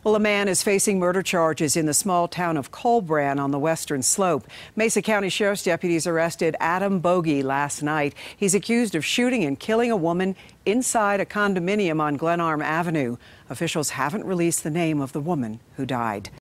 Well, a man is facing murder charges in the small town of Collbran on the western slope. Mesa County Sheriff's deputies arrested Adam Bogey last night. He's accused of shooting and killing a woman inside a condominium on Glenarm Avenue. Officials haven't released the name of the woman who died.